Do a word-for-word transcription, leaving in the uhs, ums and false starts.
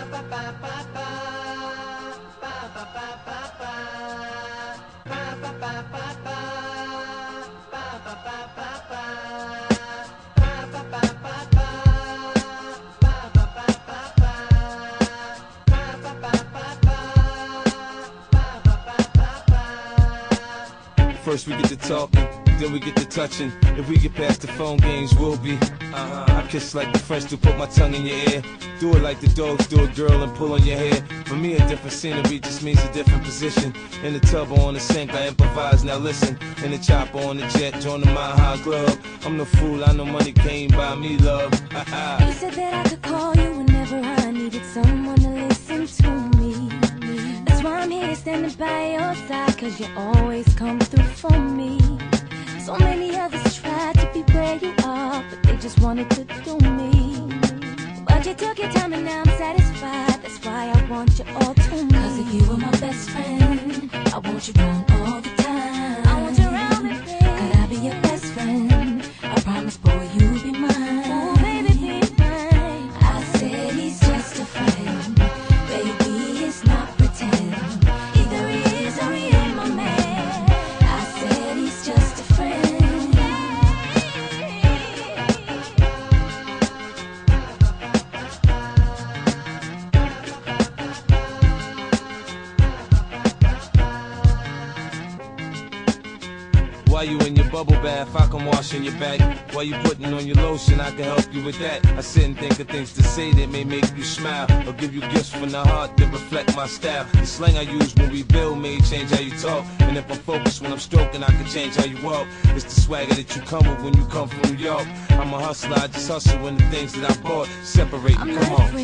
First we get to talking, then we get to touching. If we get past the phone games, we'll be uh-huh. I kiss like the French do, put my tongue in your ear. Do it like the dogs do a girl and pull on your hair. For me a different scenery just means a different position. In the tub or on the sink I improvise, now listen. In the chopper on the jet, join the Mile High Club. I'm the fool, I know money came by me, love. You said that I could call you whenever I needed someone to listen to me. That's why I'm here standing by your side, cause you always come through for me. So many others tried to be where you are, but they just wanted to do me. But you took your time and now I'm satisfied. That's why I want you all to me. Cause if you were my best friend, I want you around all the time. I want you around me, babe. Could I be your best friend? I promise, boy, you'll be mine. Oh, baby, be mine. I said he's just a friend. Baby, it's not pretend. Either he is or he ain't my man. I said he's just a friend. While you in your bubble bath, I can wash in your back. While you putting on your lotion, I can help you with that. I sit and think of things to say that may make you smile, or give you gifts from the heart that reflect my style. The slang I use when we build may change how you talk, and if I'm focused when I'm stroking, I can change how you walk. It's the swagger that you come with when you come from New York. I'm a hustler, I just hustle when the things that I bought separate. I'm Come not on.